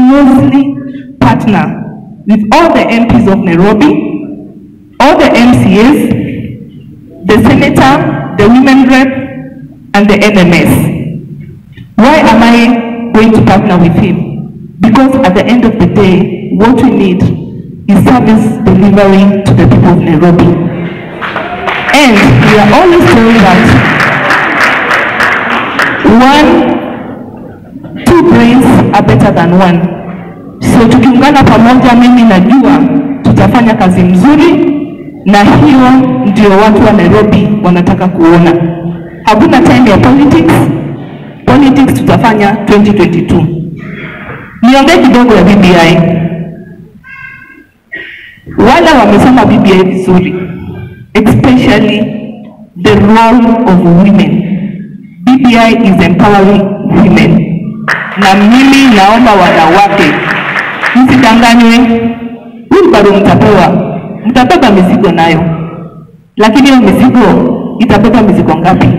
closely partner with all the MPs of Nairobi, all the MCAs, the senator, the women rep, and the NMS. Why am I going to partner with him? Because at the end of the day, what we need is service delivery to the people of Nairobi. And we are always told that two brains are better than one. So tukiungana pamoja, mimi najua tutafanya kazi mzuri, na hiyo ndio watu wa Nairobi wanataka kuona. Hakuna time ya politics. Politics tutafanya 2022. Niongee kidogo ya BBI. Wala wamesoma BBI vizuri, especially the role of women. BBI is empowering women. Na mimi naomba wanawake msidanganywe. Huyu bado mtabeba mizigo nayo. Lakini hiyo mizigo itabeba mizigo ngapi?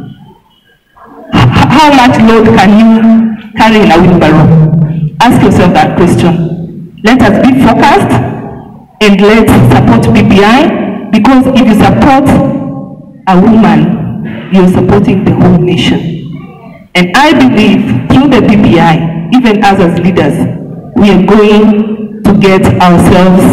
How much load can you carry in a wheelbarrow? Ask yourself that question. Let us be focused and let's support BBI, because if you support a woman, you're supporting the whole nation. And I believe through the BBI, even us as leaders, we are going to get ourselves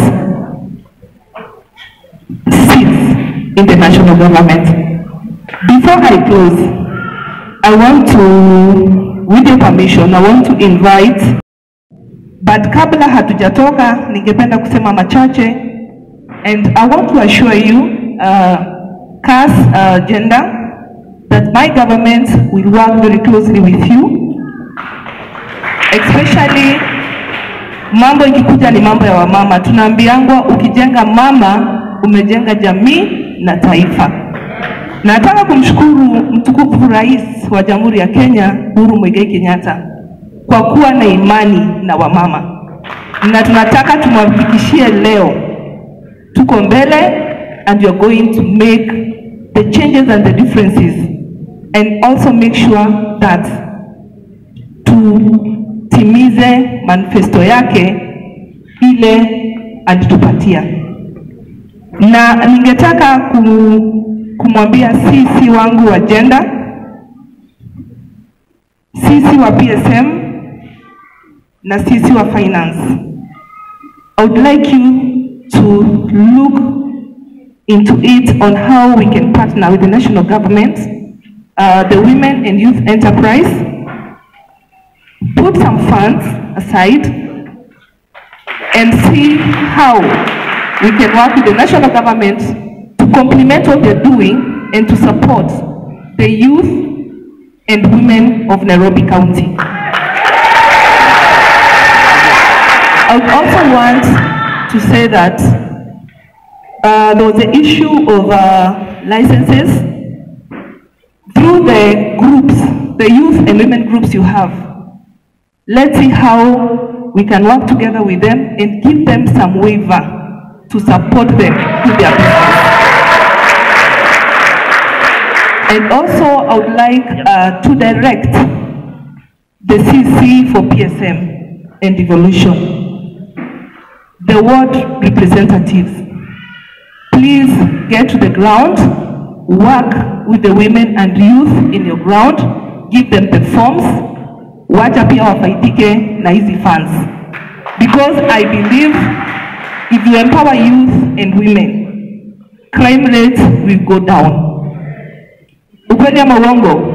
seats in the national government. Before I close, I want to, with your permission, I want to invite, but kabla hatujatoka, ningependa kusema machache, and I want to assure you, CAS agenda, that my government will work very closely with you, especially mambo ikikuja ni mambo ya wamama. Tunaambiangwa ukijenga mama, umejenga jamii na taifa. Nataka kumshukuru mtukufu Rais wa Jamhuri ya Kenya, Uhuru Muigai Kenyatta, kwa kuwa na imani na wamama. Na tunataka tumhakikishie leo tuko mbele, and you're going to make the changes and the differences, and also make sure that tutimize manifesto yake ile alitupatia. Na ningetaka kumwambia sisi wangu wa agenda, sisi wa PSM na sisi wa finance, I would like you to look into it on how we can partner with the national government, the women and youth enterprise, put some funds aside and see how we can work with the national government to complement what they're doing and to support the youth and women of Nairobi County. I would also want to say that there was the issue of licenses. Through the groups, the youth and women groups you have, let's see how we can work together with them and give them some waiver to support them in their business. And also, I would like to direct the CC for PSM and devolution, the ward representatives, please get to the ground, work with the women and youth in your ground, give them the forms, wacha pia wafaidike na hizi funds. Because I believe if you empower youth and women, crime rates will go down. Ukweli ama uongo?